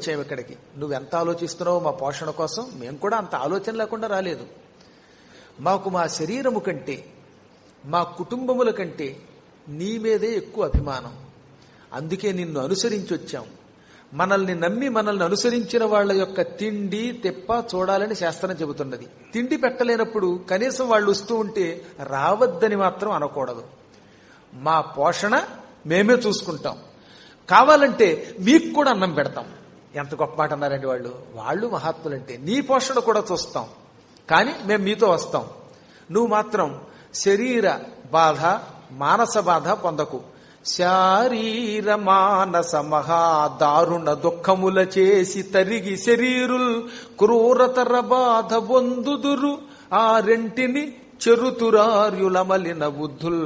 వచ్చాము ఇక్కడికి. నువ్వెంత ఆలోచిస్తున్నావో మా పోషణ కోసం, మేము కూడా అంత ఆలోచన లేకుండా రాలేదు. మాకు మా శరీరము కంటే, మా కుటుంబముల కంటే నీ మీదే ఎక్కువ అభిమానం. అందుకే నిన్ను అనుసరించి వచ్చాం. మనల్ని నమ్మి మనల్ని అనుసరించిన వాళ్ళ యొక్క తిండి తెప్ప చూడాలని శాస్త్రం చెబుతున్నది. తిండి పెట్టలేనప్పుడు కనీసం వాళ్ళు వస్తూ ఉంటే రావద్దని మాత్రం అనకూడదు. మా పోషణ మేమే చూసుకుంటాం, కావాలంటే మీకు కూడా అన్నం పెడతాం. ఎంత గొప్ప మాట అన్నారండి వాళ్ళు. వాళ్ళు మహాత్ములంటే నీ పోషణ కూడా చూస్తాం, కానీ మేము మీతో వస్తాం. నువ్వు మాత్రం శరీర బాధ మానస బాధ పొందకు. శారీర మానస మహాదారుణ దుఃఖముల చేసి తరిగి శరీరుల్ క్రూరతర బాధ పొందుదురు. ఆ రెంటిని చెరుతురార్యులమలిన బుద్ధుల్.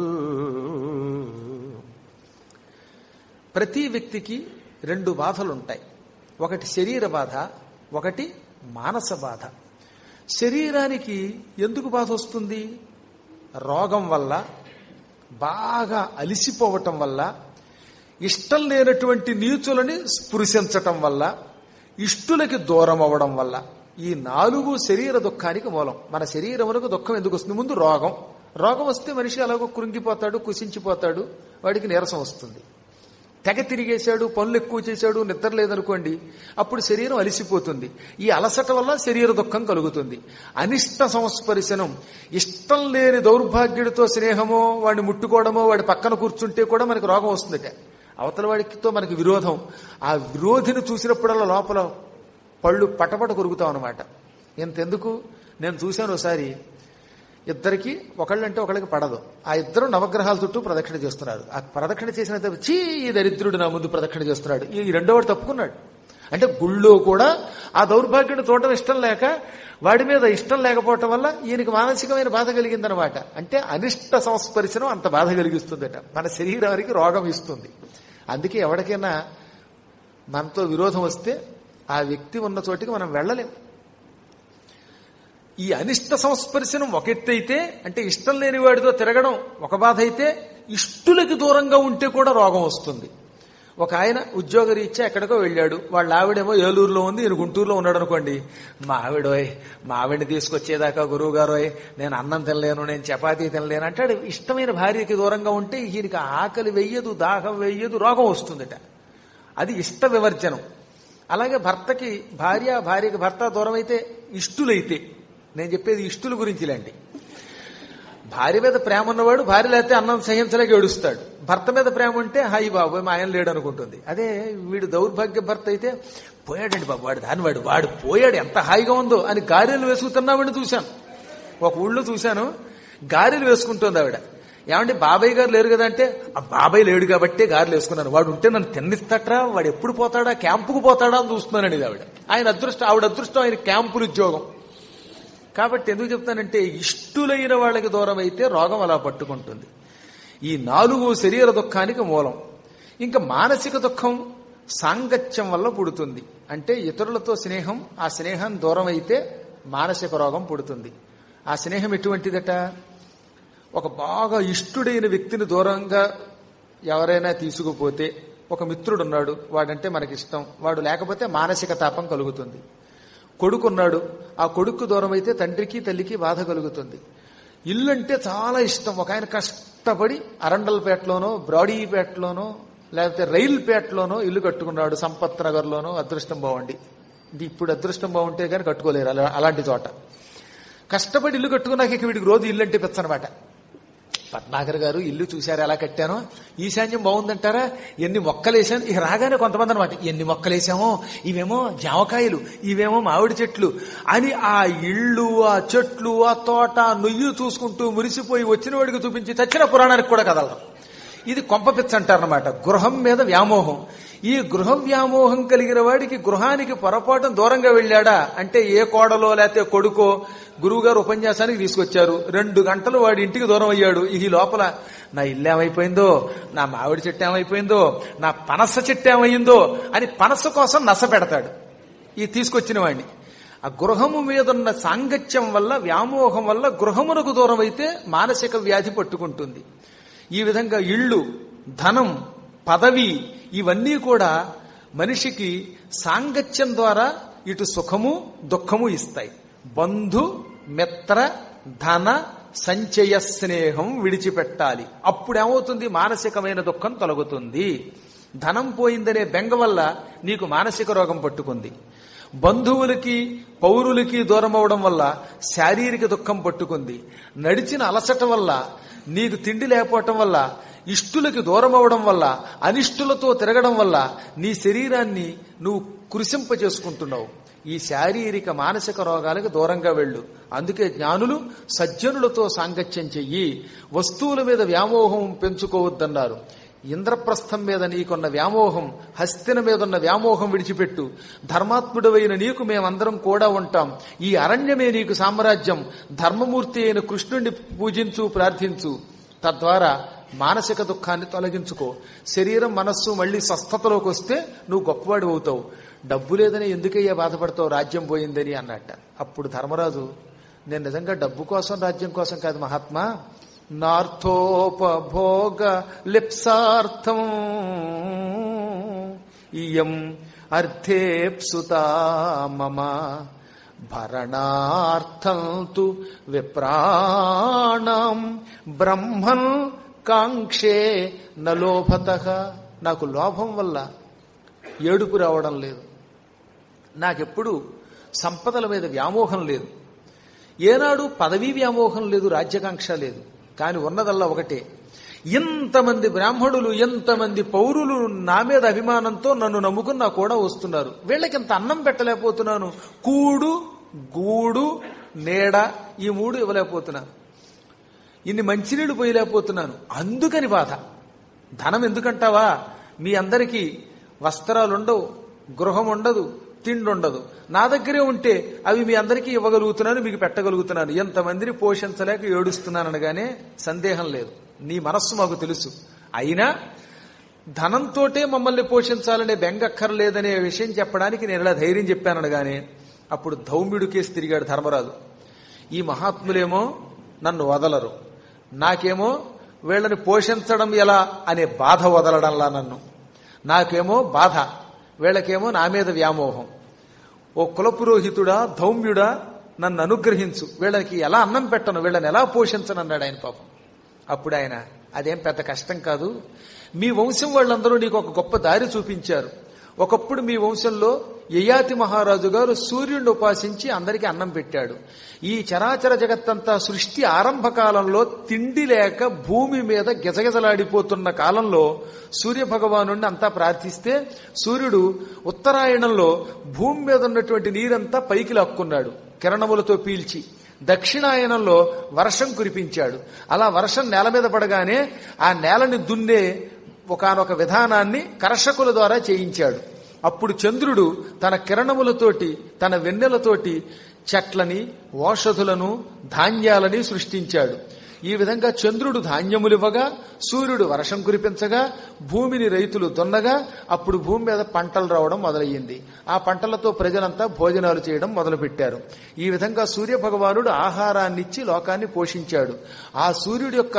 ప్రతి వ్యక్తికి రెండు బాధలుంటాయి. ఒకటి శరీర బాధ, ఒకటి మానస బాధ. శరీరానికి ఎందుకు బాధ వస్తుంది? రోగం వల్ల, బాగా అలిసిపోవటం వల్ల, ఇష్టం లేనటువంటి నీచులని స్పృశించటం వల్ల, ఇష్టులకి దూరం అవ్వడం వల్ల. ఈ 4 శరీర దుఃఖానికి మూలం. మన శరీరములకు దుఃఖం ఎందుకు వస్తుంది? ముందు రోగం. రోగం వస్తే మనిషి అలాగో కృంగిపోతాడు, కుసించిపోతాడు, వాడికి నీరసం వస్తుంది. తెగ తిరిగేశాడు, పనులు ఎక్కువ చేశాడు, నిద్ర లేదనుకోండి, అప్పుడు శరీరం అలిసిపోతుంది. ఈ అలసట వల్ల శరీర దుఃఖం కలుగుతుంది. అనిష్ట సంస్పర్శనం, ఇష్టం లేని దౌర్భాగ్యుడితో స్నేహమో, వాడిని ముట్టుకోవడమో, వాడి పక్కన కూర్చుంటే కూడా మనకు రోగం వస్తుందట. అవతల వాడితో మనకి విరోధం. ఆ విరోధిని చూసినప్పుడల్లా లోపల పళ్ళు పటపట కొరుకుతాం అనమాట. ఎంతెందుకు, నేను చూశాను ఒకసారి, ఇద్దరికి ఒకళ్ళంటే ఒకళ్ళకి పడదు. ఆ ఇద్దరు నవగ్రహాల చుట్టూ ప్రదక్షిణ చేస్తున్నారు. ఆ ప్రదక్షిణ చేసిన చీ ఈ దరిద్రుడు నా ముందు ప్రదక్షిణ చేస్తున్నాడు. ఈ రెండోవాడు తప్పుకున్నాడు. అంటే గుళ్ళో కూడా ఆ దౌర్భాగ్యుడు చూడటం ఇష్టం లేక, వాడి మీద ఇష్టం లేకపోవటం వల్ల ఈయనకి మానసికమైన బాధ కలిగిందనమాట. అంటే అనిష్ట సంస్పర్శనం అంత బాధ కలిగిస్తుందట. మన శరీరానికి రోగం ఇస్తుంది. అందుకే ఎవరికైనా మనతో విరోధం వస్తే ఆ వ్యక్తి ఉన్న చోటికి మనం వెళ్ళలేం. ఈ అనిష్ట సంస్పర్శనం ఒక ఎత్తు అయితే, అంటే ఇష్టం లేని వాడితో తిరగడం ఒక బాధ అయితే, ఇష్టులకి దూరంగా ఉంటే కూడా రోగం వస్తుంది. ఒక ఆయన ఉద్యోగరీత్యా ఎక్కడికో వెళ్ళాడు. వాళ్ళ ఆవిడేమో ఏలూరులో ఉంది, ఈయన గుంటూరులో ఉన్నాడు అనుకోండి. మా ఆవిడని తీసుకొచ్చేదాకా గురువు గారోయ్ నేను అన్నం తినలేను, నేను చపాతీ తినలేను అంటాడు. ఇష్టమైన భార్యకి దూరంగా ఉంటే ఈయనకి ఆకలి వెయ్యదు, దాహం వెయ్యదు, రోగం వస్తుందట. అది ఇష్ట వివర్జనం. అలాగే భర్తకి భార్య, భార్యకి భర్త దూరం అయితే, ఇష్టులైతే, నేను చెప్పేది ఇష్టుల గురించిలేండి. భార్య మీద ప్రేమ ఉన్నవాడు భార్య లేకపోతే అన్నం సహించలేక ఏడుస్తాడు. భర్త మీద ప్రేమ ఉంటే హాయి బాబు మా ఆయన లేడు అనుకుంటుంది. అదే వీడు దౌర్భాగ్య భర్త అయితే, పోయాడండి బాబు వాడు, దాని వాడు పోయాడు, ఎంత హాయిగా ఉందో అని గారెలు వేసుకుతున్నామని చూశాను. ఒక ఊళ్ళో చూశాను, గారెలు వేసుకుంటుంది ఆవిడ. ఏమంటే బాబాయ్ గారు లేరు కదా అంటే, ఆ బాబాయ్ లేడు కాబట్టే గారెలు వేసుకున్నాను, వాడు ఉంటే నన్ను తిన్నిస్తట్రా, వాడు ఎప్పుడు పోతాడా, క్యాంపుకు పోతాడా అని చూస్తున్నానండి ఆవిడ. ఆయన అదృష్టం, ఆవిడ అదృష్టం, ఆయన క్యాంపులు ఉద్యోగం. కాబట్టి ఎందుకు చెప్తానంటే, ఇష్టులైన వాళ్ళకి దూరం అయితే రోగం అలా పట్టుకుంటుంది. ఈ 4 శరీర దుఃఖానికి మూలం. ఇంకా మానసిక దుఃఖం సాంగత్యం వల్ల పుడుతుంది. అంటే ఇతరులతో స్నేహం, ఆ స్నేహం దూరం అయితే మానసిక రోగం పుడుతుంది. ఆ స్నేహం ఎటువంటిదట? ఒక బాగా ఇష్టుడైన వ్యక్తిని దూరంగా ఎవరైనా తీసుకుపోతే, ఒక మిత్రుడున్నాడు, వాడంటే మనకిష్టం, వాడు లేకపోతే మానసిక తాపం కలుగుతుంది. కొడుకున్నాడు, ఆ కొడుకు దూరం అయితే తండ్రికి తల్లికి బాధ కలుగుతుంది. ఇల్లు అంటే చాలా ఇష్టం. ఒక ఆయన కష్టపడి అరండల్పేటలోనో, బ్రాడీపేటలోనో, లేకపోతే రైల్పేటలోనో ఇల్లు కట్టుకున్నాడు, సంపత్ నగర్లోనో. అదృష్టం బాగుండి, ఇప్పుడు అదృష్టం బాగుంటే కానీ కట్టుకోలేరు అలాంటి చోట. కష్టపడి ఇల్లు కట్టుకున్నాక వీడికి రోజు ఇల్లు అంటే పిచ్చనమాట. పద్మాకర్ గారు ఇల్లు చూశారు ఎలా కట్టానో, ఈశాన్యం బాగుందంటారా, ఎన్ని మొక్కలేసాను. ఇక రాగానే కొంతమంది అనమాట, ఎన్ని మొక్కలేసామో, ఇవేమో జామకాయలు, ఇవేమో మామిడి చెట్లు అని ఆ ఇళ్ళు, ఆ చెట్లు, ఆ తోట, నుయ్యి చూసుకుంటూ మురిసిపోయి వచ్చిన వాడికి చూపించి చచ్చిన పురాణానికి కూడా కదలడం. ఇది కొంపపిచ్చ అంటారనమాట. గృహం మీద వ్యామోహం. ఈ గృహ వ్యామోహం కలిగిన వాడికి గృహానికి పొరపాటున దూరంగా వెళ్ళాడా అంటే, ఏ కోడలో లేకపోతే కొడుకో గురువుగారు ఉపన్యాసానికి తీసుకొచ్చారు, 2 గంటలు వాడి ఇంటికి దూరం అయ్యాడు. ఈ లోపల నా ఇల్లు ఏమైపోయిందో, నా మామిడి చెట్టు ఏమైపోయిందో, నా పనస చెట్టు ఏమైందో అని పనస కోసం నస పెడతాడు ఈ తీసుకొచ్చిన వాడిని. ఆ గృహము మీదున్న సాంగత్యం వల్ల, వ్యామోహం వల్ల గృహమునకు దూరం అయితే మానసిక వ్యాధి పట్టుకుంటుంది. ఈ విధంగా ఇళ్ళు, ధనం, పదవి ఇవన్నీ కూడా మనిషికి సాంగత్యం ద్వారా ఇటు సుఖము దుఃఖము ఇస్తాయి. బంధు మిత్ర ధన సంచయ స్నేహం విడిచిపెట్టాలి. అప్పుడేమవుతుంది? మానసికమైన దుఃఖం తొలగుతుంది. ధనం పోయిందనే బెంగ వల్ల నీకు మానసిక రోగం పట్టుకుంది. బంధువులకి పౌరులకి దూరం అవడం వల్ల శారీరక దుఃఖం పట్టుకుంది. నడిచిన అలసట వల్ల, నీకు తిండి లేకపోవటం వల్ల, ఇష్టులకి దూరం అవడం వల్ల, అనిష్టులతో తిరగడం వల్ల నీ శరీరాన్ని నువ్వు కృశింప చేసుకుంటున్నావు. ఈ శారీరక మానసిక రోగాలకు దూరంగా వెళ్ళు. అందుకే జ్ఞానులు సజ్జనులతో సాంగత్యం చెయ్యి. వస్తువుల మీద వ్యామోహం పెంచుకోవద్దన్నారు. ఇంద్రప్రస్థం మీద నీకున్న వ్యామోహం, హస్తిన మీద ఉన్న వ్యామోహం విడిచిపెట్టు. ధర్మాత్ముడవైన నీకు మేమందరం కూడా ఉంటాం. ఈ అరణ్యమే నీకు సామ్రాజ్యం. ధర్మమూర్తి అయిన కృష్ణుణ్ణి పూజించు, ప్రార్థించు. తద్వారా మానసిక దుఃఖాన్ని తొలగించుకో. శరీరం మనస్సు మళ్లీ స్వస్థతలోకి వస్తే నువ్వు గొప్పవాడు అవుతావు. డబ్బు లేదని ఎందుకయ్యా బాధపడతావు, రాజ్యం పోయిందని అన్నట్ట. అప్పుడు ధర్మరాజు, నేను నిజంగా డబ్బు కోసం రాజ్యం కోసం కాదు మహాత్మా, నార్థోపభోగ లిప్సార్థం ఇయం అర్థేప్సుతా మమ భరణార్థం తు విప్రాణం బ్రహ్మన్ కాంక్షే నలోభతః. నాకు లోభం వల్ల ఏడుపు రావడం లేదు. నాకెప్పుడు సంపదల మీద వ్యామోహం లేదు. ఏనాడు పదవీ వ్యామోహం లేదు, రాజ్యకాంక్ష లేదు. కాని ఉన్నదల్లా ఒకటే, ఎంతమంది బ్రాహ్మణులు, ఎంతమంది పౌరులు నా మీద అభిమానంతో నన్ను నమ్ముకున్నా కూడా వస్తున్నారు. వీళ్ళకి ఇంత అన్నం పెట్టలేకపోతున్నాను. కూడు గూడు నీడ ఈ మూడు ఇవ్వలేకపోతున్నాను. ఇన్ని మంచినీళ్లు పోయలేకపోతున్నాను. అందుకని బాధ. ధనం ఎందుకంటావా? మీ అందరికీ వస్త్రాలుండవు, గృహం ఉండదు, తిండి ఉండదు. నా దగ్గరే ఉంటే అవి మీ అందరికీ ఇవ్వగలుగుతున్నాను, మీకు పెట్టగలుగుతున్నాను. ఎంతమందిని పోషించలేక ఏడుస్తున్నాననగానే సందేహం లేదు. నీ మనస్సు మాకు తెలుసు. అయినా ధనంతోటే మమ్మల్ని పోషించాలనే బెంగక్కర్లేదనే విషయం చెప్పడానికి నేను ఇలా ధైర్యం చెప్పాననగానే అప్పుడు ధౌమ్యుడు కేసి తిరిగాడు ధర్మరాజు. ఈ మహాత్ములేమో నన్ను వదలరు, నాకేమో వీళ్ళని పోషించడం ఎలా అనే బాధ వదలడంలా నన్ను. నాకేమో బాధ, వీళ్ళకేమో నా మీద వ్యామోహం. ఓ కులపురోహితుడా, ధౌమ్యుడా, నన్ను అనుగ్రహించు. వీళ్ళకి ఎలా అన్నం పెట్టను, వీళ్ళని ఎలా పోషించను అన్నాడు ఆయన పాపం. అప్పుడు ఆయన, అదేం పెద్ద కష్టం కాదు. మీ వంశం వాళ్ళందరూ నీకు ఒక గొప్ప దారి చూపించారు. ఒకప్పుడు మీ వంశంలో యయాతి మహారాజు గారు సూర్యుడిని ఉపాసించి అందరికీ అన్నం పెట్టాడు. ఈ చరాచర జగత్తంతా సృష్టి ఆరంభ కాలంలో తిండి లేక భూమి మీద గిజగిజలాడిపోతున్న కాలంలో సూర్య భగవానుడిని అంతా ప్రార్థిస్తే సూర్యుడు ఉత్తరాయణంలో భూమి మీద ఉన్నటువంటి నీరంతా పైకి లాక్కున్నాడు కిరణములతో పీల్చి. దక్షిణాయనంలో వర్షం కురిపించాడు. అలా వర్షం నేల మీద పడగానే ఆ నేలని దున్నే ఒకానొక విధానాన్ని కర్షకుల ద్వారా చేయించాడు. అప్పుడు చంద్రుడు తన కిరణములతోటి, తన వెన్నెలతోటి చెట్లని, ఓషధులను, ధాన్యాలని సృష్టించాడు. ఈ విధంగా చంద్రుడు ధాన్యములివ్వగా, సూర్యుడు వర్షం కురిపించగా, భూమిని రైతులు దున్నగా అప్పుడు భూమి మీద పంటలు రావడం మొదలయ్యింది. ఆ పంటలతో ప్రజలంతా భోజనాలు చేయడం మొదలుపెట్టారు. ఈ విధంగా సూర్య భగవానుడు ఆహారాన్నిచ్చి లోకాన్ని పోషించాడు. ఆ సూర్యుడి యొక్క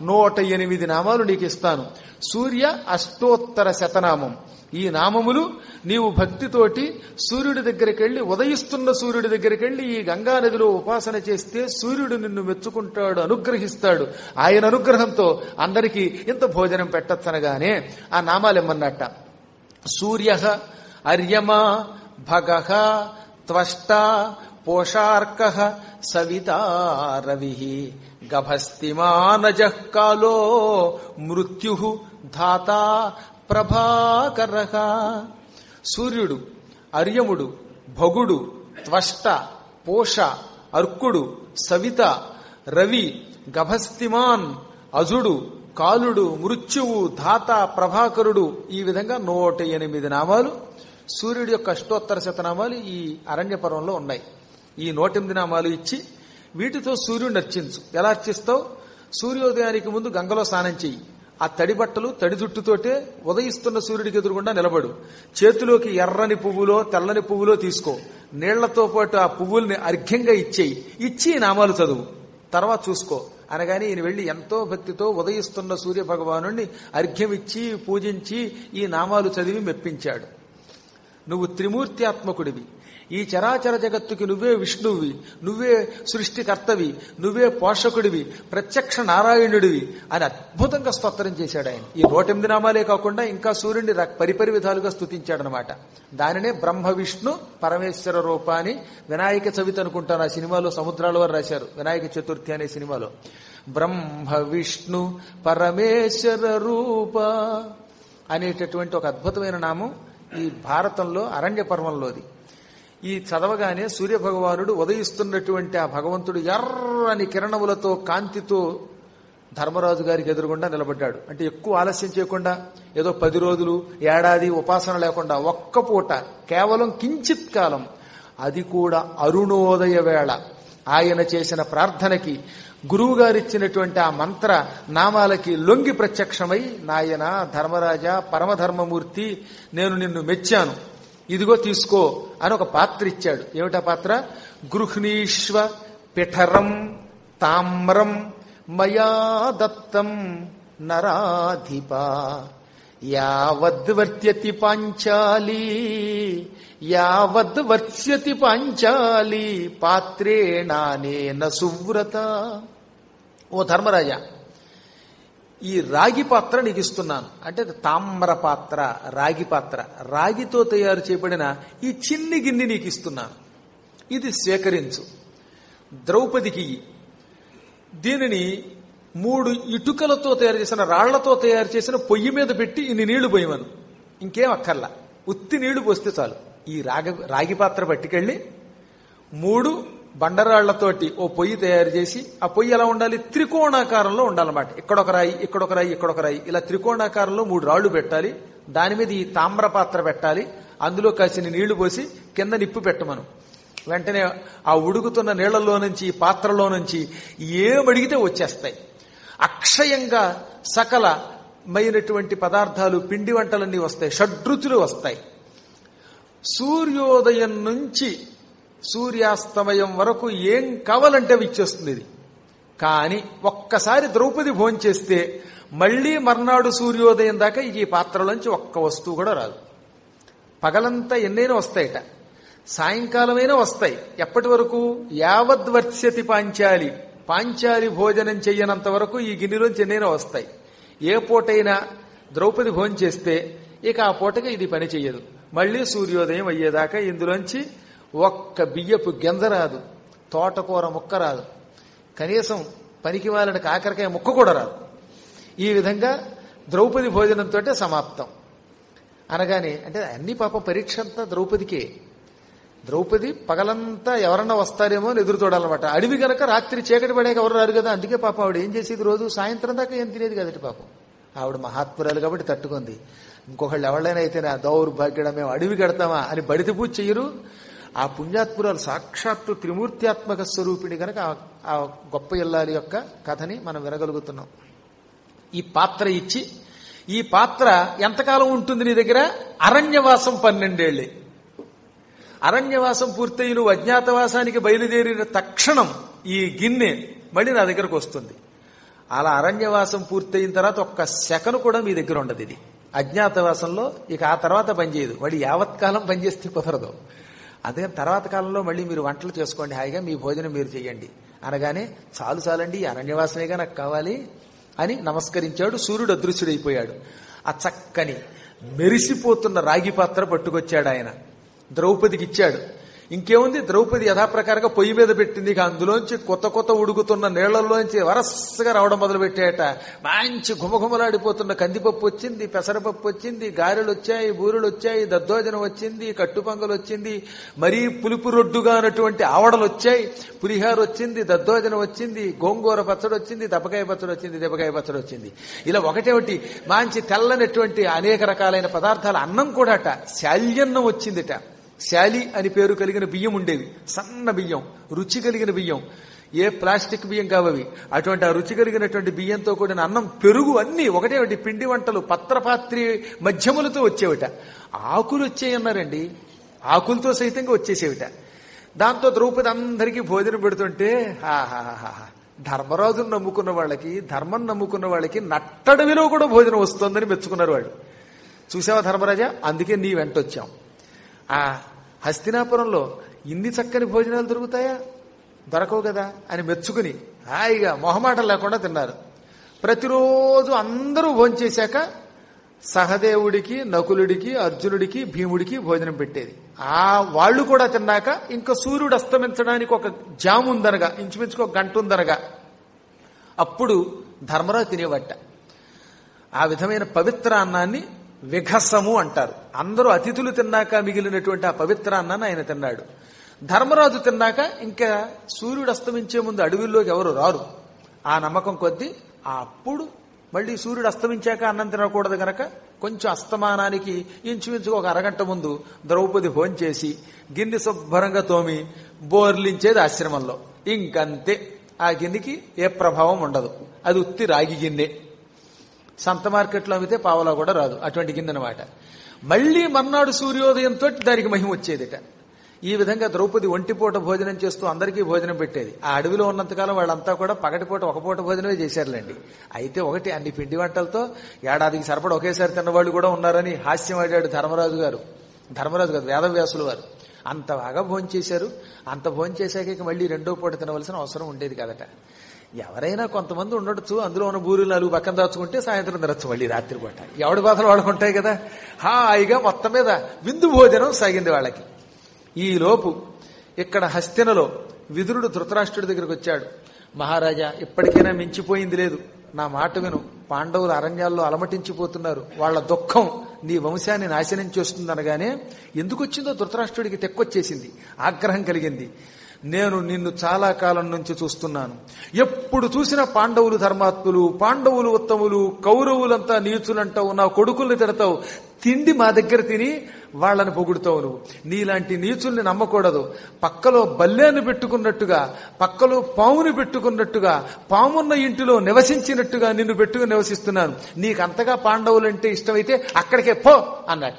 108 నామాలు నీకు ఇస్తాను. సూర్య అష్టోత్తర శతనామం. ఈ నామములు నీవు భక్తితోటి సూర్యుడి దగ్గరికి వెళ్లి, ఉదయిస్తున్న సూర్యుడి దగ్గరికి వెళ్లి ఈ గంగా నదిలో ఉపాసన చేస్తే సూర్యుడు నిన్ను మెచ్చుకుంటాడు, అనుగ్రహిస్తాడు. ఆయన అనుగ్రహంతో అందరికీ ఇంత భోజనం పెట్టచ్చనగానే ఆ నామాలు ఇమ్మన్నట్ట. సూర్య అర్యమా భగః త్వష్ట పోషార్క సవితా రవి గభస్తిమానజ కాలో మృత్యు ధాతా ప్రభాకరః. సూర్యుడు, అర్యముడు, భగుడు, త్వష్ట, పోష, అర్కుడు, సవిత, రవి, గభస్తిమాన్, అజుడు, కాలుడు, మృత్యువు, ధాత, ప్రభాకరుడు. ఈ విధంగా 108 నామాలు సూర్యుడి యొక్క అష్టోత్తర శతనామాలు ఈ అరణ్య పర్వంలో ఉన్నాయి. ఈ 108 నామాలు ఇచ్చి వీటితో సూర్యుడిని అర్చించు. ఎలా అర్చిస్తావు? సూర్యోదయానికి ముందు గంగలో స్నానం చెయ్యి. ఆ తడి బట్టలు, తడి జుట్టుతోటే ఉదయిస్తున్న సూర్యుడికి ఎదురుగుండా నిలబడు. చేతిలోకి ఎర్రని పువ్వులో, తెల్లని పువ్వులో తీసుకో. నీళ్లతో పాటు ఆ పువ్వుల్ని అర్ఘ్యంగా ఇచ్చేయి. ఇచ్చి నామాలు చదువు. తర్వాత చూసుకో అనగానే ఈయన వెళ్లి ఎంతో భక్తితో ఉదయిస్తున్న సూర్య భగవానుడిని అర్ఘ్యం ఇచ్చి పూజించి ఈ నామాలు చదివి మెప్పించాడు. నువ్వు త్రిమూర్త్యాత్మకుడివి, ఈ చరాచర జగత్తుకి నువ్వే విష్ణువువి, నువ్వే సృష్టికర్తవి, నువ్వే పోషకుడివి, ప్రత్యక్ష నారాయణుడివి అని అద్భుతంగా స్తోత్రం చేశాడు ఆయన. ఈ 108 నామాలే కాకుండా ఇంకా సూర్యుడిని పరిపరి విధాలుగా స్తుతించాడనమాట. దానినే బ్రహ్మ విష్ణు పరమేశ్వర రూప అని వినాయక చవితి అనుకుంటాను ఆ సినిమాలో సముద్రాల వారు రాశారు, వినాయక చతుర్థి అనే సినిమాలో. బ్రహ్మ విష్ణు పరమేశ్వర రూప అనేటటువంటి ఒక అద్భుతమైన నామం ఈ భారతంలో అరణ్య పర్వంలోది. ఈ చదవగానే సూర్యభగవానుడు ఉదయిస్తున్నటువంటి ఆ భగవంతుడు ఎర్రని కిరణములతో కాంతితో ధర్మరాజు గారికి ఎదురుగుండా నిలబడ్డాడు. అంటే ఎక్కువ ఆలస్యం చేయకుండా ఏదో 10 రోజులు ఏడాది ఉపాసన లేకుండా ఒక్క పూట కేవలం కించిత్ కాలం, అది కూడా అరుణోదయ వేళ ఆయన చేసిన ప్రార్థనకి గురువు గారిచ్చినటువంటి ఆ మంత్ర నామాలకి లొంగి ప్రత్యక్షమై, నాయన ధర్మరాజా పరమధర్మమూర్తి నేను నిన్ను మెచ్చాను, ఇదిగో తీసుకో అని ఒక పాత్ర ఇచ్చాడు. ఏమిటా పాత్ర? గృహ్ణీష్వ పిఠరం తామ్రం మయా దత్తం నరాధిప యావద్వర్త్యతి పాంచాలి యావద్వర్త్స్యతి పాంచాలి పాత్రేణానేన సువ్రత. ఓ ధర్మరాజా, ఈ రాగి పాత్ర నీకు ఇస్తున్నాను. అంటే తామ్ర పాత్ర, రాగి పాత్ర, రాగితో తయారు చేయబడిన ఈ చిన్ని గిన్నె నీకు ఇస్తున్నాను, ఇది స్వీకరించు. ద్రౌపదికి దీనిని 3 ఇటుకలతో తయారు చేసిన, రాళ్లతో తయారు చేసిన పొయ్యి మీద పెట్టి ఇన్ని నీళ్లు పోయమను, ఇంకేం అక్కర్లా, ఉత్తి నీళ్లు పోస్తే చాలు. ఈ రాగి పాత్ర పట్టుకెళ్ళి 3 బండరాళ్లతోటి ఓ పొయ్యి తయారు చేసి, ఆ పొయ్యి ఎలా ఉండాలి? త్రికోణాకారంలో ఉండాలన్నమాట. ఇక్కడొక రాయి, ఇక్కడొక రాయి, ఇక్కడొక రాయి, ఇలా త్రికోణాకారంలో 3 రాళ్లు పెట్టాలి. దాని మీద ఈ తామ్ర పాత్ర పెట్టాలి. అందులో కాసిన నీళ్లు పోసి కింద నిప్పు పెట్టమను. వెంటనే ఆ ఉడుకుతున్న నీళ్లలో నుంచి, ఈ పాత్రలో నుంచి ఏమడిగితే వచ్చేస్తాయి. అక్షయంగా సకలమైనటువంటి పదార్థాలు, పిండి వంటలన్నీ వస్తాయి, షడ్రుచులు వస్తాయి. సూర్యోదయం నుంచి సూర్యాస్తమయం వరకు ఏం కావాలంటే అవి ఇచ్చేస్తుంది ఇది. కానీ ఒక్కసారి ద్రౌపది భోంచేస్తే మళ్లీ మర్నాడు సూర్యోదయం దాకా ఈ పాత్రలోంచి ఒక్క వస్తువు కూడా రాదు. పగలంతా ఎన్నైనా వస్తాయిట, సాయంకాలమైనా వస్తాయి. ఎప్పటి వరకు? యావద్వర్త్స్యతి పాంచాలి, పాంచాలి భోజనం చెయ్యనంత వరకు ఈ గిన్నెలోంచి ఎన్నైనా వస్తాయి. ఏ పూటైనా ద్రౌపది భోంచేస్తే ఇక ఆ పూటకి ఇది పని చెయ్యదు. మళ్లీ సూర్యోదయం అయ్యేదాకా ఇందులోంచి ఒక్క బియ్యపు గింజ రాదు, తోటకూర ముక్క రాదు, కనీసం పనికి వాళ్ళని కాకరకాయ ముక్క కూడా రాదు. ఈ విధంగా ద్రౌపది భోజనంతో సమాప్తం. అనగానే అంటే అన్ని పాపం పరీక్ష అంతా ద్రౌపదికే. ద్రౌపది పగలంతా ఎవరన్నా వస్తారేమో అని ఎదురు చూడాలన్నమాట. అడవి గనక రాత్రి చీకటి పడాక ఎవరు రారు కదా, అందుకే పాపం ఆవిడ ఏం చేసేది, రోజు సాయంత్రం దాకా ఏం తినేది కదటి పాపం. ఆవిడ మహాత్మురాలు కాబట్టి తట్టుకుంది. ఇంకొకళ్ళు ఎవరైనా అయితే నా దౌర్భాగ్యడం, మేము అడవి కడతామా అని బడితి పూజ చెయ్యరు. ఆ పుణ్యాత్మురాలు సాక్షాత్తు త్రిమూర్త్యాత్మక స్వరూపిణి కనుక ఆ గొప్ప ఇల్లాలి యొక్క కథని మనం వినగలుగుతున్నాం. ఈ పాత్ర ఇచ్చి, ఈ పాత్ర ఎంతకాలం ఉంటుంది నీ దగ్గర? అరణ్యవాసం 12 ఏళ్లే. అరణ్యవాసం పూర్తయి నువ్వు అజ్ఞాతవాసానికి బయలుదేరిన తక్షణం ఈ గిన్నె మళ్ళీ నా దగ్గరకు వస్తుంది. అలా అరణ్యవాసం పూర్తయిన తర్వాత ఒక్క సెకను కూడా మీ దగ్గర ఉండదు. ఇది అజ్ఞాతవాసంలో ఇక ఆ తర్వాత పనిచేయదు. మళ్ళీ యావత్కాలం పనిచేస్తే కుదరదు. అదే తర్వాత కాలంలో మళ్ళీ మీరు వంటలు చేసుకోండి, హాయిగా మీ భోజనం మీరు చెయ్యండి అనగానే చాలు చాలండి, అరణ్యవాసనేగా నాకు కావాలి అని నమస్కరించాడు. సూర్యుడు అదృశ్యుడైపోయాడు. ఆ చక్కని మెరిసిపోతున్న రాగి పాత్ర పట్టుకొచ్చాడు ఆయన, ద్రౌపదికి ఇచ్చాడు. ఇంకేముంది, ద్రౌపది యథాప్రకారంగా పొయ్యి మీద పెట్టింది. ఇక అందులోంచి కొత్త కొత్త ఉడుకుతున్న నీళ్లలోంచి వరసగా రావడం మొదలుపెట్టాయట. మంచి ఘుమఘుమలాడిపోతున్న కందిపప్పు వచ్చింది, పెసరపప్పు వచ్చింది, గారెలు వచ్చాయి, బూరెలు వచ్చాయి, దద్దోజనం వచ్చింది, కట్టుపొంగలు వచ్చింది, మరీ పులుపు రొడ్డుగా అన్నటువంటి ఆవడలు వచ్చాయి, పులిహార వచ్చింది, దద్దోజనం వచ్చింది, గోంగూర పచ్చడి వచ్చింది, దెబ్బకాయ పచ్చడి వచ్చింది, దెబ్బకాయ పచ్చడి వచ్చింది. ఇలా ఒకటేమిటి మంచి తెల్లనటువంటి అనేక రకాలైన పదార్థాలు. అన్నం కూడా అట శాల్యన్నం వచ్చిందిట. శాలి అని పేరు కలిగిన బియ్యం ఉండేవి, సన్న బియ్యం, రుచి కలిగిన బియ్యం, ఏ ప్లాస్టిక్ బియ్యం కావవి. అటువంటి ఆ రుచి కలిగినటువంటి బియ్యంతో కూడిన అన్నం, పెరుగు, అన్ని ఒకటేమిటి పిండి వంటలు పత్రపాత్రి మధ్యములతో వచ్చేవిట. ఆకులు వచ్చాయన్నారండి, ఆకులతో సైతంగా వచ్చేసేవిట. దాంతో ద్రౌపది అందరికీ భోజనం పెడుతుంటే ధర్మరాజును నమ్ముకున్న వాళ్ళకి, ధర్మం నమ్ముకున్న వాళ్ళకి నట్టడవిలో కూడా భోజనం వస్తుందని మెచ్చుకున్నారు వాళ్ళు. చూసావా ధర్మరాజా, అందుకే నీ వెంట వచ్చాం. ఆ హస్తినాపురంలో ఇన్ని చక్కని భోజనాలు దొరుకుతాయా? దొరకవు కదా అని మెచ్చుకుని హాయిగా మొహమాటం లేకుండా తిన్నారు. ప్రతిరోజు అందరూ భోంచేశాక సహదేవుడికి, నకులుడికి, అర్జునుడికి, భీముడికి భోజనం పెట్టేది. ఆ వాళ్ళు కూడా తిన్నాక ఇంకా సూర్యుడు అస్తమించడానికి ఒక జాము ఉందనగా, ఇంచుమించుకు ఒక గంట ఉందనగా అప్పుడు ధర్మరాజు తినేవట. ఆ విధమైన పవిత్ర అన్నాన్ని విఘసము అంటారు. అందరూ అతిథులు తిన్నాక మిగిలినటువంటి ఆ పవిత్ర అన్నాన్ని ఆయన తిన్నాడు. ధర్మరాజు తిన్నాక ఇంకా సూర్యుడు అస్తమించే ముందు అడవిలోకి ఎవరు రారు. ఆ నమ్మకం కొద్దీ అప్పుడు మళ్ళీ సూర్యుడు అస్తమించాక అన్నం తినకూడదు గనక కొంచెం అస్తమానానికి ఇంచుమించుగా ఒక అరగంట ముందు ద్రౌపది భోంచేసి గిన్నె శుభ్రంగా తోమి బోర్లించేది ఆశ్రమంలో. ఇంకంతే. ఆ గిన్నెకి ఏ ప్రభావం ఉండదు. అది ఉత్తి రాగి గిన్నె. సంత మార్కెట్లో అమ్మితే పావలా కూడా రాదు. అటువంటి గిన్నె అనమాట. మళ్లీ మర్నాడు సూర్యోదయంతో దానికి మహిమ వచ్చేదిట. ఈ విధంగా ద్రౌపది ఒంటిపూట భోజనం చేస్తూ అందరికీ భోజనం పెట్టేది. ఆ అడవిలో ఉన్నంతకాలం వాళ్ళంతా కూడా పగటిపూట ఒక పూట భోజనమే చేశారులేండి. అయితే ఒకటి అన్ని పిండి వంటలతో ఏడాదికి సరిపడ ఒకేసారి తిన్నవాళ్ళు కూడా ఉన్నారని హాస్యం ఆడాడు ధర్మరాజు కాదు, వేదవ్యాసులు వారు. అంత బాగా భోంచేశారు. అంత భోంచేశాక మళ్ళీ రెండో పూట తినవలసిన అవసరం ఉండేది కదట. ఎవరైనా కొంతమంది ఉండొచ్చు, అందులో ఉన్న బూరులు 4 పక్కన దాచుకుంటే సాయంత్రం తినచ్చు మళ్ళీ రాత్రిపూట. ఎవడి బాధలు వాడుకుంటాయి కదా. హాయిగా మొత్తం మీద విందు భోజనం సాగింది వాళ్ళకి. ఈ లోపు ఇక్కడ హస్తినలో విదురుడు ధృతరాష్ట్రుడి దగ్గరికి వచ్చాడు. మహారాజా, ఇప్పటికైనా మించిపోయింది లేదు. నా మాట విను. పాండవులు అరణ్యాల్లో అలమటించిపోతున్నారు. వాళ్ల దుఃఖం నీ వంశాన్ని నాశనం చేస్తుందనగానే ఎందుకు వచ్చిందో ధృతరాష్ట్రుడికి తెక్కొచ్చేసింది. ఆగ్రహం కలిగింది. నేను నిన్ను చాలా కాలం నుంచి చూస్తున్నాను. ఎప్పుడు చూసినా పాండవులు ధర్మాత్ములు, పాండవులు ఉత్తములు, కౌరవులంతా నీచులంటావు, నా కొడుకుల్ని తిడతావు, తిండి మా దగ్గర తిని వాళ్ళని పొగుడుతావు. నువ్వు నీలాంటి నీచుల్ని నమ్మకూడదు. పక్కలో బల్లేను పెట్టుకున్నట్టుగా, పక్కలో పాముని పెట్టుకున్నట్టుగా, పామున్న ఇంటిలో నివసించినట్టుగా నిన్ను పెట్టుకుని నివసిస్తున్నాను. నీకంతగా పాండవులంటే ఇష్టమైతే అక్కడికే పో అన్నట్ట.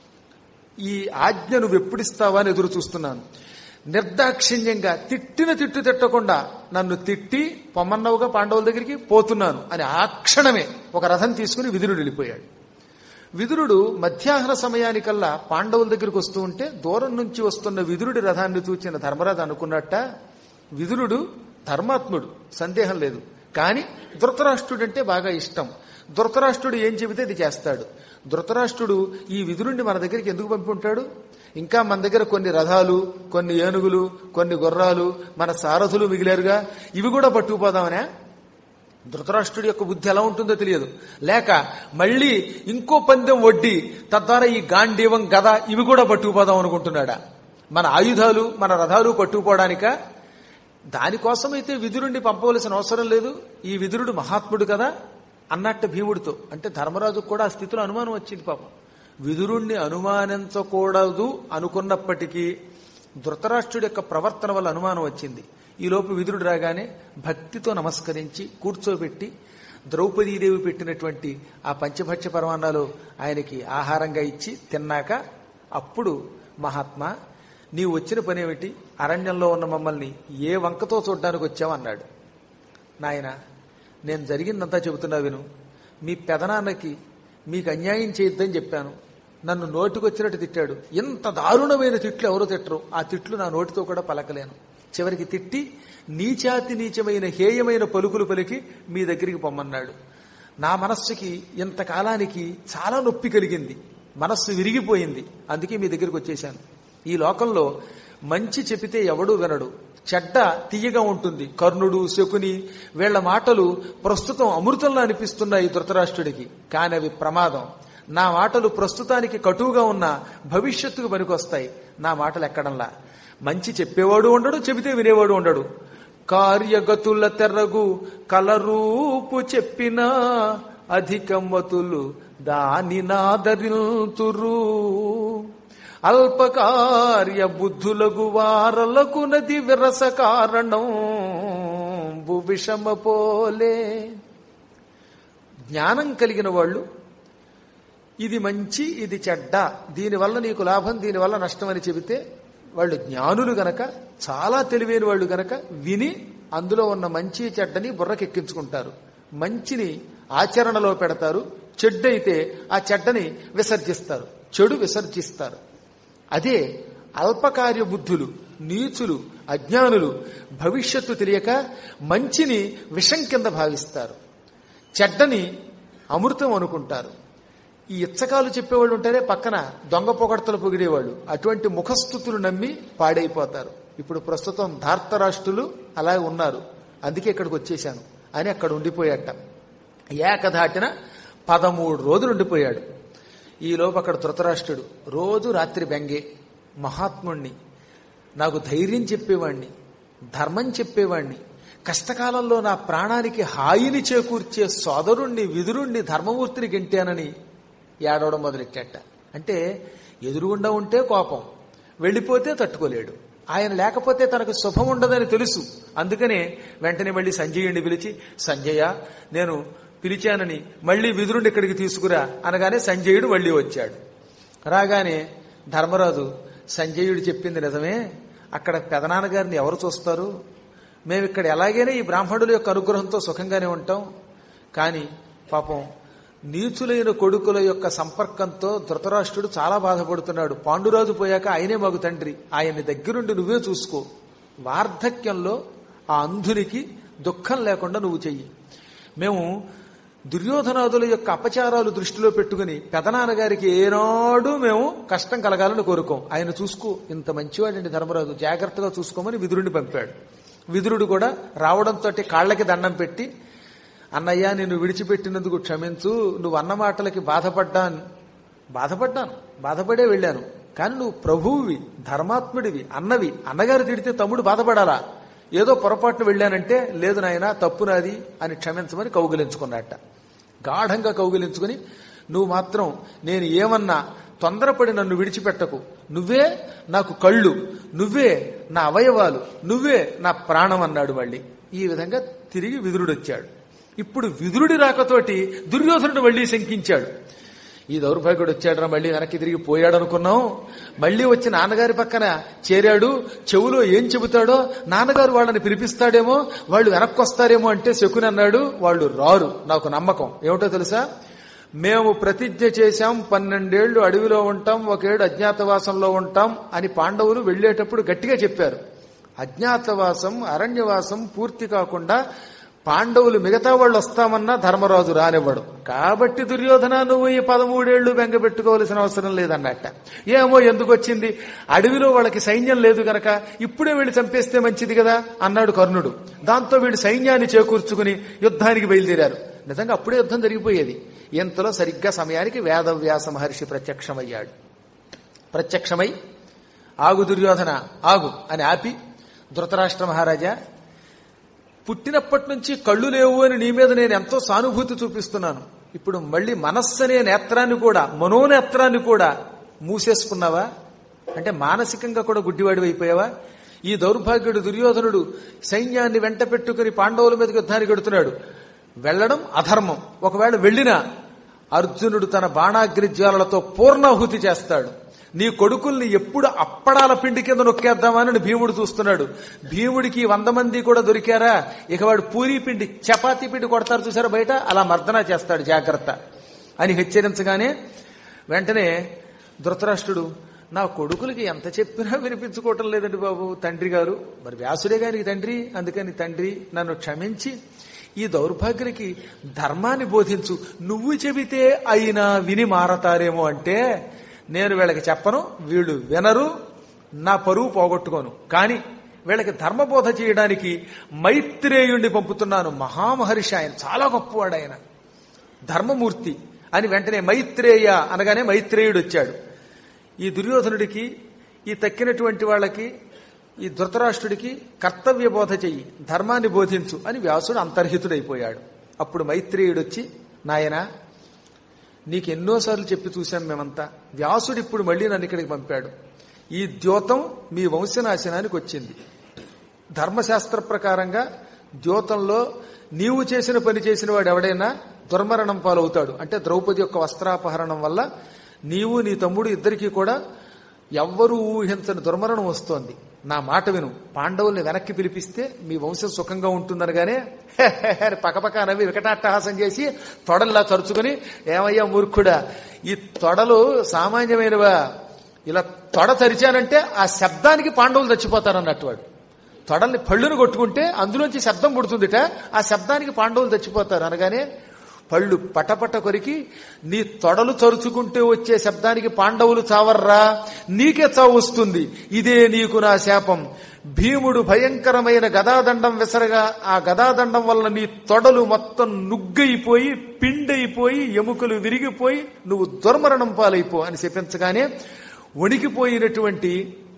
ఈ ఆజ్ఞ నువ్వు ఎప్పుడిస్తావా అని ఎదురు చూస్తున్నాను. నిర్దాక్షిణ్యంగా తిట్టిన తిట్టు తిట్టకుండా నన్ను తిట్టి పొమ్మన్నవుగా పాండవుల దగ్గరికి పోతున్నాను అని ఆ క్షణమే ఒక రథం తీసుకుని విదురుడు వెళ్ళిపోయాడు. విదురుడు మధ్యాహ్న సమయానికల్లా పాండవుల దగ్గరికి వస్తూ ఉంటే దూరం నుంచి వస్తున్న విదురుడి రథాన్ని చూచిన ధర్మరాజు అనుకున్నట్ట, విదురుడు ధర్మాత్ముడు, సందేహం లేదు. కాని ధృతరాష్ట్రుడంటే బాగా ఇష్టం. ధృతరాష్ట్రుడు ఏం చెబితే ఇది చేస్తాడు. ధృతరాష్ట్రుడు ఈ విదురుణ్ణి మన దగ్గరికి ఎందుకు పంపి ఉంటాడు? ఇంకా మన దగ్గర కొన్ని రథాలు, కొన్ని ఏనుగులు, కొన్ని గుర్రాలు, మన సారథులు మిగిలారుగా, ఇవి కూడా పట్టుకుపోదామనే? ధృతరాష్ట్రుడి యొక్క బుద్ధి ఎలా ఉంటుందో తెలియదు. లేక మళ్లీ ఇంకో పందెం వడ్డీ తద్వారా ఈ గాంధీవం, గద ఇవి కూడా పట్టుకుపోదాం అనుకుంటున్నాడా? మన ఆయుధాలు, మన రథాలు పట్టుకుపోవడానిక? దానికోసమైతే విదురుణ్ణి పంపవలసిన అవసరం లేదు. ఈ విదురుడు మహాత్ముడు కదా అన్నట్టు భీముడితో. అంటే ధర్మరాజుకు కూడా ఆ స్థితిలో అనుమానం వచ్చింది. పాపం విదురుణ్ణి అనుమానించకూడదు అనుకున్నప్పటికీ ధృతరాష్ట్రుడి యొక్క ప్రవర్తన వల్ల అనుమానం వచ్చింది. ఈలోపు విదురుడు రాగానే భక్తితో నమస్కరించి కూర్చోబెట్టి ద్రౌపదీదేవి పెట్టినటువంటి ఆ పంచభక్ష్య పరమాన్నాలు ఆయనకి ఆహారంగా ఇచ్చి తిన్నాక అప్పుడు, మహాత్మా, నీవు వచ్చిన పనేమిటి? అరణ్యంలో ఉన్న మమ్మల్ని ఏ వంకతో చూడ్డానికి వచ్చావన్నాడు. నాయన, నేను జరిగిందంతా చెబుతున్నా విను. మీ పెదనాన్నకి మీకు అన్యాయం చేయొద్దని చెప్పాను. నన్ను నోటికొచ్చినట్టు తిట్టాడు. ఎంత దారుణమైన తిట్లు ఎవరో తిట్టరు. ఆ తిట్లు నా నోటితో కూడా పలకలేను. చివరికి తిట్టి నీచాతి నీచమైన హేయమైన పలుకులు పలికి మీ దగ్గరికి పొమ్మన్నాడు. నా మనస్సుకి ఇంతకాలానికి చాలా నొప్పి కలిగింది. మనస్సు విరిగిపోయింది. అందుకే మీ దగ్గరికి వచ్చేశాను. ఈ లోకంలో మంచి చెబితే ఎవడూ వినడు, చెడ్డ తీయగా ఉంటుంది. కర్ణుడు, శకుని వీళ్ల మాటలు ప్రస్తుతం అమృతంలో అనిపిస్తున్నాయి ధృతరాష్ట్రుడికి. కానీ అవి ప్రమాదం. నా మాటలు ప్రస్తుతానికి కటువుగా ఉన్నా భవిష్యత్తుకు పనికొస్తాయి. నా మాటలు ఎక్కడంలా. మంచి చెప్పేవాడు ఉండడు, చెబితే వినేవాడు ఉండడు. కార్యగతుల తెరగు కలరూపు చెప్పినా అధికమతులు దాని నాదరింతురు. అల్పకార్య బుద్ధులకు వారలకు నది విరస కారణం విషమ పోలే. జ్ఞానం కలిగిన వాళ్ళు ఇది మంచి, ఇది చెడ్డ, దీనివల్ల నీకు లాభం, దీనివల్ల నష్టం అని చెబితే వాళ్ళు జ్ఞానులు గనక, చాలా తెలివైన వాళ్ళు గనక విని అందులో ఉన్న మంచి చెడ్డని బుర్రకెక్కించుకుంటారు. మంచిని ఆచరణలో పెడతారు, చెడ్డైతే ఆ చెడ్డని విసర్జిస్తారు, చెడు విసర్జిస్తారు. అదే అల్పకార్య బుద్ధులు, నీచులు, అజ్ఞానులు భవిష్యత్తు తెలియక మంచిని విషం కింద భావిస్తారు, చెడ్డని అమృతం అనుకుంటారు. ఈ ఇచ్చకాలు చెప్పేవాళ్ళు ఉంటారే పక్కన దొంగ పొగడ్తలు పొగిడేవాళ్ళు, అటువంటి ముఖస్థుతులు నమ్మి పాడైపోతారు. ఇప్పుడు ప్రస్తుతం ధార్తరాష్ట్రులు అలా ఉన్నారు, అందుకే ఇక్కడికి వచ్చేశాను అని అక్కడ ఉండిపోయాట. ఏకధాటిన 13 రోజులు ఉండిపోయాడు. ఈలోపు అక్కడ ధృతరాష్ట్రుడు రోజు రాత్రి బెంగే, మహాత్ముణ్ణి, నాకు ధైర్యం చెప్పేవాణ్ణి, ధర్మం చెప్పేవాణ్ణి, కష్టకాలంలో నా ప్రాణానికి హాయిని చేకూర్చే సోదరుణ్ణి, విదురుణ్ణి, ధర్మమూర్తిని గెంటానని ఏడవడం మొదలెట్టాట. అంటే ఎదురుగుండా ఉంటే కోపం, వెళ్ళిపోతే తట్టుకోలేడు. ఆయన లేకపోతే తనకు శుభం ఉండదని తెలుసు. అందుకనే వెంటనే మళ్ళీ సంజయుడిని పిలిచి, సంజయ నేను పిలిచానని మళ్ళీ విదురుణ్ణి ఇక్కడికి తీసుకురా అనగానే సంజయుడు మళ్ళీ వచ్చాడు. రాగానే ధర్మరాజు, సంజయుడు చెప్పింది నిజమే, అక్కడ పెదనాన్నగారిని ఎవరు చూస్తారు? మేమిక్కడ ఎలాగైనా ఈ బ్రాహ్మణుల యొక్క అనుగ్రహంతో సుఖంగానే ఉంటాం. కానీ పాపం నీచులైన కొడుకుల యొక్క సంపర్కంతో ధృతరాష్ట్రుడు చాలా బాధపడుతున్నాడు. పాండురాజు పోయాక ఆయనే మాకు తండ్రి, ఆయన్ని దగ్గరుండి నువ్వే చూసుకో. వార్ధక్యంలో ఆ అంధునికి దుఃఖం లేకుండా నువ్వు చెయ్యి. మేము దుర్యోధనాదుల యొక్క అపచారాలు దృష్టిలో పెట్టుకుని పెదనాన్నగారికి ఏనాడు మేము కష్టం కలగాలని కోరుకోం. ఆయన చూసుకో, ఇంత మంచివాడండి ధర్మరాజు, జాగ్రత్తగా చూసుకోమని విదురుడిని పంపాడు. విదురుడు కూడా రావడంతో కాళ్లకి దండం పెట్టి, అన్నయ్య నిన్ను విడిచిపెట్టినందుకు క్షమించు, నువ్వు అన్న మాటలకి బాధపడే వెళ్ళాను. కానీ నువ్వు ప్రభువువి, ధర్మాత్ముడివి, అన్నగారు తిడితే తమ్ముడు బాధపడాలా? ఏదో పొరపాటున వెళ్ళానంటే లేదు నాయనా తప్పు నాది అని క్షమించమని కౌగిలించుకున్నట్ట. గాఢంగా కౌగిలించుకుని, నువ్వు మాత్రం నేను ఏమన్నా తొందరపడి నన్ను విడిచిపెట్టకు, నువ్వే నాకు కళ్ళు, నువ్వే నా అవయవాలు, నువ్వే నా ప్రాణం అన్నాడు. మళ్ళీ ఈ విధంగా తిరిగి విదురుడొచ్చాడు. ఇప్పుడు విదురుడి రాకతోటి దుర్యోధనుడు మళ్ళీ శంకించాడు. ఈ దౌర్భాగ్యుడు వచ్చాడురా, మళ్ళీ వెనక్కి తిరిగి పోయాడు అనుకున్నాం. మళ్ళీ వచ్చి నాన్నగారి పక్కన చేరాడు, చెవులో ఏం చెబుతాడో, నాన్నగారు వాళ్ళని పిలిపిస్తాడేమో, వాళ్ళు వెనక్కి వస్తారేమో అంటే శకుని అన్నాడు, వాళ్ళు రారు, నాకు నమ్మకం. ఏమిటో తెలుసా, మేము ప్రతిజ్ఞ చేశాం 12 ఏళ్లు అడవిలో ఉంటాం, 1 ఏడు అజ్ఞాతవాసంలో ఉంటాం అని పాండవులు వెళ్లేటప్పుడు గట్టిగా చెప్పారు. అజ్ఞాతవాసం, అరణ్యవాసం పూర్తి కాకుండా పాండవులు మిగతా వాళ్ళు వస్తామన్నా ధర్మరాజు రానివ్వడు. కాబట్టి దుర్యోధన నువ్వు ఈ 13 ఏళ్లు బెంగ పెట్టుకోవాల్సిన అవసరం లేదన్నట్ట. ఏమో ఎందుకు వచ్చింది, అడవిలో వాళ్ళకి సైన్యం లేదు గనక ఇప్పుడే వీళ్ళు చంపేస్తే మంచిది కదా అన్నాడు కర్ణుడు. దాంతో వీళ్ళు సైన్యాన్ని చేకూర్చుకుని యుద్ధానికి బయలుదేరారు. నిజంగా అప్పుడే యుద్ధం జరిగిపోయేది. ఇంతలో సరిగ్గా సమయానికి వేదవ్యాస మహర్షి ప్రత్యక్షమయ్యాడు. ప్రత్యక్షమై, ఆగు దుర్యోధన ఆగు అని ఆపి, ధృతరాష్ట్ర మహారాజా, పుట్టినప్పటి నుంచి కళ్ళు లేవు అని నీ మీద నేను ఎంతో సానుభూతి చూపిస్తున్నాను. ఇప్పుడు మళ్ళీ మనస్సు అనే నేత్రాన్ని కూడా, మనోనేత్రాన్ని కూడా మూసేసుకున్నావా? అంటే మానసికంగా కూడా గుడ్డివాడి అయిపోయావా? ఈ దౌర్భాగ్యుడు దుర్యోధనుడు సైన్యాన్ని వెంట పెట్టుకుని పాండవుల మీదకి యుద్ధానికి వెడుతున్నాడు. వెళ్లడం అధర్మం. ఒకవేళ వెళ్లినా అర్జునుడు తన బాణాగ్రిజ్వాలలతో పూర్ణాహుతి చేస్తాడు. నీ కొడుకుల్ని ఎప్పుడు అప్పడాల పిండి కింద నొక్కేద్దామని భీముడు చూస్తున్నాడు. భీముడికి 100 మంది కూడా దొరికారా, ఇక వాడు పూరీ పిండి, చపాతీ పిండి కొడతారు చూసారా బయట, అలా మర్దన చేస్తాడు, జాగ్రత్త అని హెచ్చరించగానే వెంటనే ధృతరాష్ట్రుడు, నా కొడుకులకి ఎంత చెప్పినా వినిపించుకోవటం లేదండి బాబు తండ్రి గారు, మరి వ్యాసుడే గారికి తండ్రి, అందుకని తండ్రి నన్ను క్షమించి ఈ దౌర్భాగ్యునికి ధర్మాన్ని బోధించు, నువ్వు చెబితే అయినా విని మారతారేమో అంటే నేను వీళ్ళకి చెప్పను, వీళ్ళు వినరు, నా పరువు పోగొట్టుకోను. కానీ వీళ్ళకి ధర్మబోధ చేయడానికి మైత్రేయుణ్ణి పంపుతున్నాను. మహామహర్షి ఆయన, చాలా గొప్పవాడు ఆయన, ధర్మమూర్తి అని వెంటనే మైత్రేయ అనగానే మైత్రేయుడు వచ్చాడు. ఈ దుర్యోధనుడికి, ఈ తక్కినటువంటి వాళ్ళకి, ఈ ధృతరాష్ట్రుడికి కర్తవ్య బోధ చెయ్యి, ధర్మాన్ని బోధించు అని వ్యాసుడు అంతర్హితుడైపోయాడు. అప్పుడు మైత్రేయుడు వచ్చి, నాయనా నీకు ఎన్నోసార్లు చెప్పి చూశాం మేమంతా, వ్యాసుడు ఇప్పుడు మళ్ళీ నన్ను ఇక్కడికి పంపాడు. ఈ ద్యోతం మీ వంశనాశనానికి వచ్చింది. ధర్మశాస్త్ర ప్రకారంగా ద్యోతంలో నీవు చేసిన పని చేసిన వాడు ఎవడైనా దుర్మరణం పాలవుతాడు. అంటే ద్రౌపది యొక్క వస్త్రాపహరణం వల్ల నీవు నీ తమ్ముడు ఇద్దరికీ కూడా ఎవ్వరూ ఊహించని దుర్మరణం వస్తోంది. నా మాట విను, పాండవుల్ని వెనక్కి పిలిపిస్తే మీ వంశం సుఖంగా ఉంటుందనగానే పక్కపక్క నవ్వి వికటాట్టహాసం చేసి తొడల్లా తరుచుకుని, ఏమయ్యా మూర్ఖుడా, ఈ తొడలు సామాన్యమైనవా, ఇలా తొడ తరిచానంటే ఆ శబ్దానికి పాండవులు చచ్చిపోతారు అన్నట్టు. వాడు తొడల్ని పళ్ళును కొట్టుకుంటే అందులోంచి శబ్దం పుడుతుందిట, ఆ శబ్దానికి పాండవులు చచ్చిపోతారు అనగానే పళ్ళు పటపట కొరికి, నీ తొడలు తరుచుకుంటే వచ్చే శబ్దానికి పాండవులు చావర్రా, నీకే చావు వస్తుంది, ఇదే నీకు నా శాపం. భీముడు భయంకరమైన గదాదండం విసరగా ఆ గదాదండం వల్ల నీ తొడలు మొత్తం నుగ్గైపోయి పిండైపోయి ఎముకలు విరిగిపోయి నువ్వు దుర్మరణం పాలైపో అని చెప్పించగానే వణికిపోయినటువంటి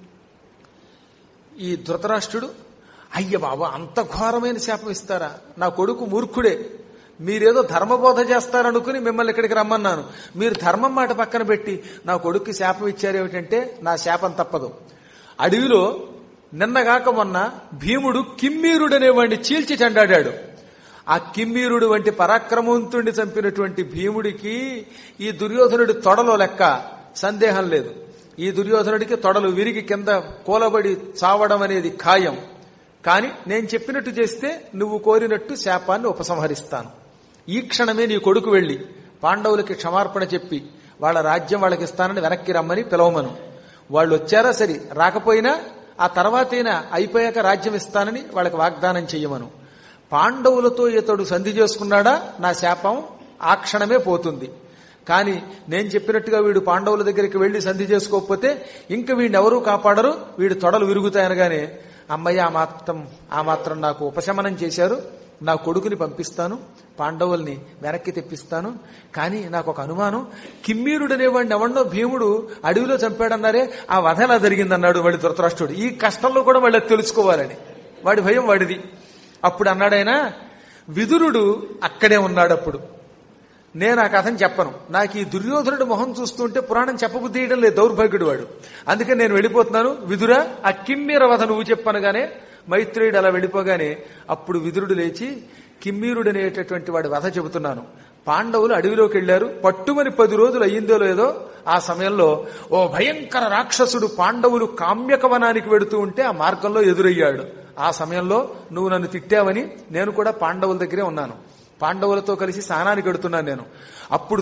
ఈ ధృతరాష్ట్రుడు, అయ్య బాబా అంత ఘోరమైన శాపం ఇస్తారా, నా కొడుకు మూర్ఖుడే, మీరేదో ధర్మబోధ చేస్తారనుకుని మిమ్మల్ని ఇక్కడికి రమ్మన్నాను, మీరు ధర్మం మాట పక్కన పెట్టి నా కొడుక్కి శాపం ఇచ్చారేమిటంటే నా శాపం తప్పదు. అడవిలో నిన్నగాక మొన్న భీముడు కిమ్మీరుడనేవాడిని చీల్చి చెండాడాడు. ఆ కిమ్మీరుడు వంటి పరాక్రమవంతుడిని చంపినటువంటి భీముడికి ఈ దుర్యోధనుడి తొడలో లెక్క, సందేహం లేదు. ఈ దుర్యోధనుడికి తొడలు విరిగి కింద కూలబడి చావడం అనేది ఖాయం. కాని నేను చెప్పినట్టు చేస్తే నువ్వు కోరినట్టు శాపాన్ని ఉపసంహరిస్తాను. ఈ క్షణమే నీ కొడుకు వెళ్లి పాండవులకి క్షమార్పణ చెప్పి వాళ్ళ రాజ్యం వాళ్ళకి ఇస్తానని వెనక్కి రమ్మని పిలవమను. వాళ్ళు వచ్చారా సరి, రాకపోయినా ఆ తర్వాతైనా అయిపోయాక రాజ్యం ఇస్తానని వాళ్ళకి వాగ్దానం చెయ్యమను. పాండవులతో ఇతడు సంధి చేసుకున్నాడా నా శాపం ఆ క్షణమే పోతుంది. కాని నేను చెప్పినట్టుగా వీడు పాండవుల దగ్గరికి వెళ్లి సంధి చేసుకోకపోతే ఇంక వీడిని ఎవరూ కాపాడరు, వీడి తొడలు విరుగుతాయనగానే అమ్మయ్య ఆ మాత్రం నాకు ఉపశమనం చేశారు, నా కొడుకుని పంపిస్తాను, పాండవుల్ని వెనక్కి తెప్పిస్తాను. కానీ నాకు ఒక అనుమానం, కిమ్మీరుడనేవాడిని ఎవడో భీముడు అడవిలో చంపాడన్నారే, ఆ వధ ఎలా జరిగిందన్నాడు వాడి ధృతరాష్ట్రుడు. ఈ కష్టంలో కూడా వాళ్ళు తెలుసుకోవాలని వాడి భయం వాడిది. అప్పుడు అన్నాడైనా, విదురుడు అక్కడే ఉన్నాడు. అప్పుడు నేను ఆ కథను చెప్పను, నాకు ఈ దుర్యోధనుడు మొహం చూస్తుంటే పురాణం చెప్పబుద్ధి చేయడం లేదు, దౌర్భాగ్యుడు వాడు. అందుకని నేను వెళ్ళిపోతున్నాను, విదురా ఆ కిమ్మీర వధ నువ్వు చెప్పనగానే మైత్రేయుడు అలా వెళ్ళిపోగానే అప్పుడు విదురుడు లేచి కిమ్మీరుడు అనేటటువంటి వాడి వధ చెబుతున్నాను. పాండవులు అడవిలోకి వెళ్లారు, పట్టుమని 10 రోజులు అయ్యిందో లేదో ఆ సమయంలో ఓ భయంకర రాక్షసుడు పాండవులు కామ్యకవనానికి వెడుతూ ఉంటే ఆ మార్గంలో ఎదురయ్యాడు. ఆ సమయంలో నువ్వు నన్ను తిట్టావని నేను కూడా పాండవుల దగ్గరే ఉన్నాను, పాండవులతో కలిసి స్నానానికి వెడుతున్నాను నేను. అప్పుడు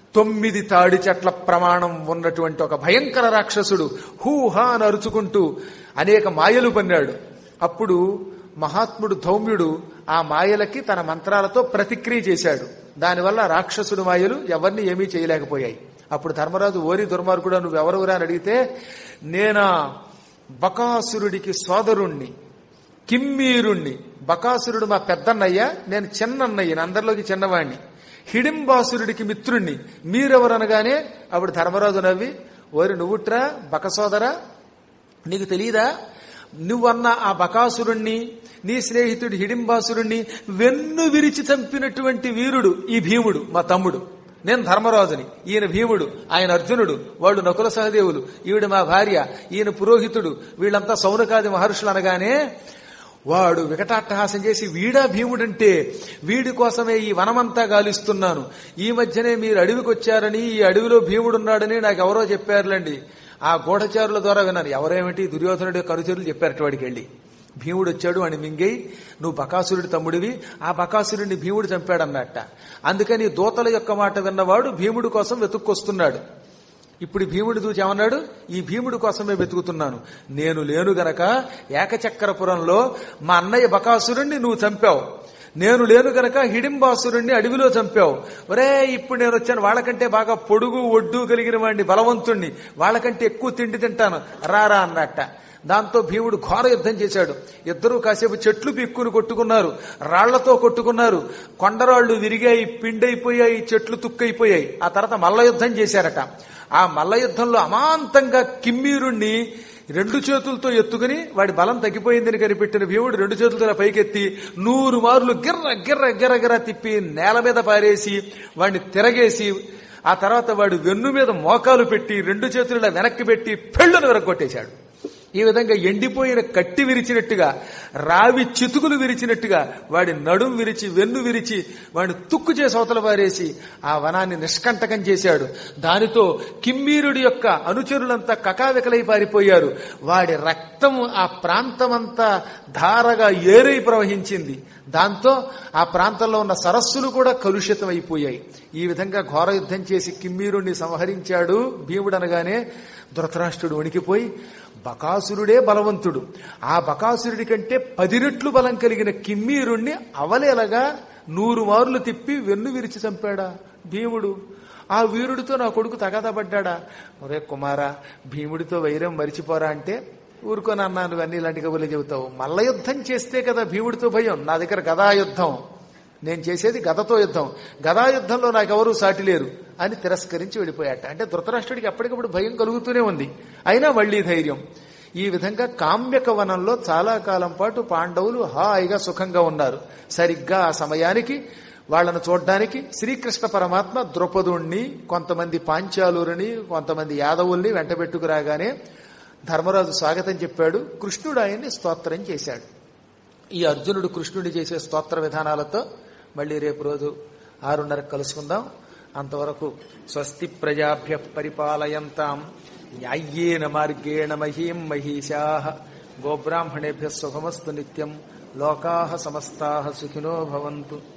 9 తాడి చెట్ల ప్రమాణం ఉన్నటువంటి ఒక భయంకర రాక్షసుడు హూహా అని అరుచుకుంటూ అనేక మాయలు పన్నాడు. అప్పుడు మహాత్ముడు ధౌమ్యుడు ఆ మాయలకి తన మంత్రాలతో ప్రతిక్రియ చేశాడు. దానివల్ల రాక్షసుడు మాయలు ఎవరిని ఏమీ చేయలేకపోయాయి. అప్పుడు ధర్మరాజు, ఓరి దుర్మార్గుడా నువ్వెవరురా అని అడిగితే, నేనా బకాసురుడికి సోదరుణ్ణి, కిమ్మీరుణ్ణి. బకాసురుడు మా పెద్దన్నయ్య, నేను చిన్నన్నయ్యని, అందరిలోకి చిన్నవాణ్ణి. హిడింబాసురుడికి మిత్రుణ్ణి, మీరెవరనగానే అప్పుడు ధర్మరాజు నవ్వి, ఓరి నువ్వుట్రా బకసోదరా, నీకు తెలియదా, నువ్వన్న ఆ బకాసురుణ్ణి నీ స్నేహితుడు హిడింబాసురుణ్ణి వెన్ను విరిచి చంపినటువంటి వీరుడు ఈ భీముడు, మా తమ్ముడు. నేను ధర్మరాజుని, ఈయన భీముడు, ఆయన అర్జునుడు, వాళ్ళు నకుల సహదేవులు, ఈవిడ మా భార్య, ఈయన పురోహితుడు, వీళ్ళంతా సౌనకాది మహర్షులు అనగానే వాడు వికటాట్టహాసం చేసి, వీడా భీముడంటే, వీడి కోసమే ఈ వనమంతా గాలిస్తున్నాను, ఈ మధ్యనే మీరు అడవికి వచ్చారని, ఈ అడవిలో భీముడున్నాడని నాకు ఎవరో చెప్పారులేండి, ఆ గూఢచారుల ద్వారా విన్నాను. ఎవరేమిటి, దుర్యోధనుడి యొక్క అనుచరులు చెప్పారట వాడికి వెళ్ళి. భీముడు వచ్చాడు అని మింగై, నువ్వు బకాసురుడి తమ్ముడివి, ఆ బకాసురుడిని భీముడు చంపాడన్నట్ట. అందుకని దూతల యొక్క మాట విన్నవాడు భీముడు కోసం వెతుక్కొస్తున్నాడు. ఇప్పుడు భీముడు చూసి ఏమన్నాడు, ఈ భీముడు కోసమే వెతుకుతున్నాను, నేను లేను గనక ఏకచక్రపురంలో మా అన్నయ్య బకాసురుణ్ణి నువ్వు చంపావు, నేను లేను గనక హిడింబాసురుణ్ణి అడవిలో చంపావు. ఒరే ఇప్పుడు నేను వచ్చాను, వాళ్ళకంటే బాగా పొడుగు ఒడ్డు కలిగిన వాడిని, బలవంతుణ్ణి, వాళ్ళకంటే ఎక్కువ తిండి తింటాను, రారా అన్నట్ట. దాంతో భీముడు ఘోర యుద్ధం చేశాడు. ఇద్దరూ కాసేపు చెట్లు పిక్కుని కొట్టుకున్నారు, రాళ్లతో కొట్టుకున్నారు, కొండరాళ్లు విరిగాయి, పిండైపోయాయి, చెట్లు తుక్కైపోయాయి. ఆ తర్వాత మల్ల యుద్ధం చేశారట. ఆ మల్ల యుద్ధంలో అమాంతంగా కిమ్మీరుణ్ణి 2 చేతులతో ఎత్తుకుని, వాడి బలం తగ్గిపోయిందని కనిపెట్టిన భీముడు 2 చేతులతో పైకెత్తి 100 మార్లు గిర్ర గిర్ర గిర్ర గిర్ర తిప్పి నేల మీద పారేసి వాడిని తిరగేసి, ఆ తర్వాత వాడు వెన్ను మీద మోకాలు పెట్టి 2 చేతుల వెనక్కి పెట్టి పెళ్లను విరగొట్టేశాడు. ఈ విధంగా ఎండిపోయిన కట్టి విరిచినట్టుగా, రావి చితుకులు విరిచినట్టుగా వాడి నడుం విరిచి, వెన్ను విరిచి, వాడిని తుక్కు చేసి అవతల పారేసి ఆ వనాన్ని నిష్కంటకం చేశాడు. దానితో కిమ్మీరుడి యొక్క అనుచరులంతా కకావికలై పారిపోయారు. వాడి రక్తం ఆ ప్రాంతమంతా ధారగా ఏరై ప్రవహించింది. దాంతో ఆ ప్రాంతంలో ఉన్న సరస్సులు కూడా కలుషితం అయిపోయాయి. ఈ విధంగా ఘోర యుద్ధం చేసి కిమ్మీరుణ్ణి సంహరించాడు భీముడు. అనగానే ధృతరాష్ట్రుడు వణికిపోయి, బకాసురుడే బలవంతుడు, ఆ బకాసురుడి కంటే 10 రెట్లు బలం కలిగిన కిమ్మీరుణ్ణి అవలేలగా 100 మార్లు తిప్పి వెన్ను విరిచి చంపాడా భీముడు? ఆ వీరుడితో నా కొడుకు తగాదపడ్డా? ఒరే కుమారా, భీముడితో వైరం మరిచిపోరా అంటే, ఊరుకోనన్నా నువ్వు అన్ని ఇలాంటి కబుర్లు చెబుతావు. మల్ల యుద్ధం చేస్తే కదా భీముడితో భయం. నా దగ్గర గదాయుద్ధం, నేను చేసేది గదతో యుద్ధం, గదాయుద్ధంలో నాకెవరూ సాటి లేరు అని తిరస్కరించి వెళ్ళిపోయాట. అంటే ధృతరాష్ట్రుడికి అప్పటికప్పుడు భయం కలుగుతూనే ఉంది, అయినా మళ్లీ ధైర్యం. ఈ విధంగా కామ్యక వనంలో చాలా కాలం పాటు పాండవులు హాయిగా సుఖంగా ఉన్నారు. సరిగ్గా ఆ సమయానికి వాళ్లను చూడ్డానికి శ్రీకృష్ణ పరమాత్మ ద్రౌపదుణ్ణి, కొంతమంది పాంచాలుని, కొంతమంది యాదవుల్ని వెంటబెట్టుకురాగానే ధర్మరాజు స్వాగతం చెప్పాడు. కృష్ణుడు ఆయన్ని స్తోత్రం చేశాడు. ఈ అర్జునుడు కృష్ణుడి చేసే స్తోత్ర విధానాలతో మళ్లీ రేపు రోజు 6:30 కలుసుకుందాం. అంతవరకు స్వస్తి ప్రజాభ్య పరిపాలయంతాం న్యాయ్యేన మార్గేణ మహీం మహీశాః గోబ్రాహ్మణేభ్యః శుభమస్తు నిత్యం. లోకాః సమస్తాః సుఖినో భవంతు.